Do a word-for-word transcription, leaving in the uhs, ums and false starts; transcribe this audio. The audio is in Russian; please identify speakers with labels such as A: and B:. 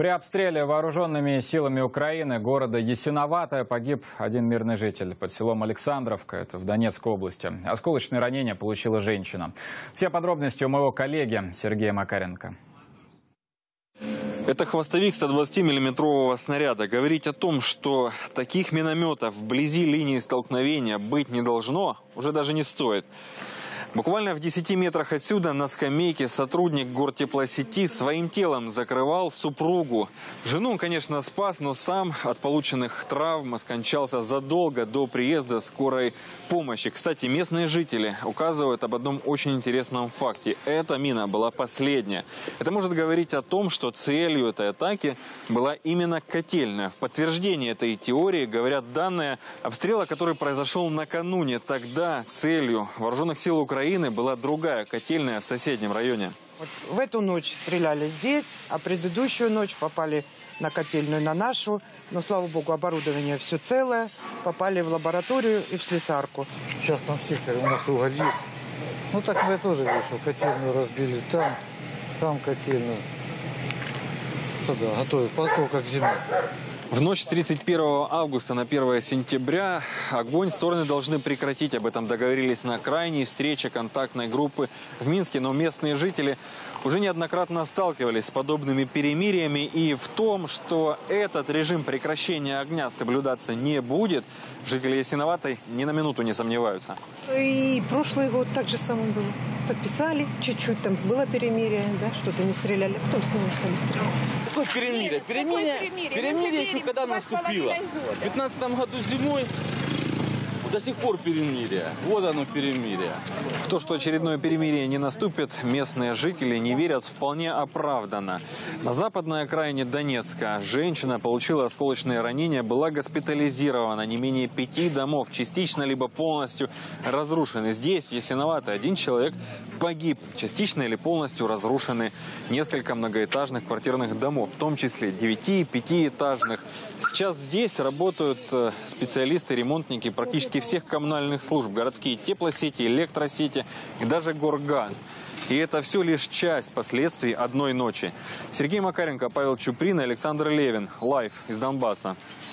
A: При обстреле вооруженными силами Украины города Ясиноватое погиб один мирный житель под селом Александровка, это в Донецкой области. Осколочные ранения получила женщина. Все подробности у моего коллеги Сергея Макаренко.
B: Это хвостовик сто двадцатимиллиметрового снаряда. Говорить о том, что таких минометов вблизи линии столкновения быть не должно, уже даже не стоит. Буквально в десяти метрах отсюда на скамейке сотрудник гортеплосети своим телом закрывал супругу. Жену он, конечно, спас, но сам от полученных травм скончался задолго до приезда скорой помощи. Кстати, местные жители указывают об одном очень интересном факте. Эта мина была последняя. Это может говорить о том, что целью этой атаки была именно котельная. В подтверждение этой теории говорят данные обстрела, который произошел накануне. Тогда целью вооруженных сил Украины была другая котельная в соседнем районе.
C: Вот в эту ночь стреляли здесь, а предыдущую ночь попали на котельную, на нашу. Но, слава богу, оборудование все целое. Попали в лабораторию и в слесарку.
D: Сейчас там сектор, у нас уголь есть. Ну так мы тоже вышел, котельную разбили там, там котельную. Что да, готовят подготовка к зиме.
B: В ночь с тридцать первого августа на первое сентября огонь стороны должны прекратить. Об этом договорились на крайней встрече контактной группы в Минске. Но местные жители уже неоднократно сталкивались с подобными перемириями. И в том, что этот режим прекращения огня соблюдаться не будет, жители Ясиноватой ни на минуту не сомневаются.
E: И прошлый год так же самое было. Подписали, чуть-чуть там было перемирие, да, что-то не стреляли, а потом снова стали стрелять.
F: Какое перемирие? Перемирие, перемирие, перемирие еще когда наступило? В пятнадцатом году зимой до сих пор перемирие. Вот оно перемирие.
B: В то, что очередное перемирие не наступит, местные жители не верят вполне оправданно. На западной окраине Донецка женщина получила осколочные ранения, была госпитализирована. Не менее пяти домов частично либо полностью разрушены. Здесь, в Ясиноватой, один человек погиб. Частично или полностью разрушены несколько многоэтажных квартирных домов, в том числе девяти- и пятиэтажных. Сейчас здесь работают специалисты, ремонтники практически всех коммунальных служб, городские теплосети, электросети и даже Горгаз. И это все лишь часть последствий одной ночи. Сергей Макаренко, Павел Чуприн, Александр Левин. Лайв из Донбасса.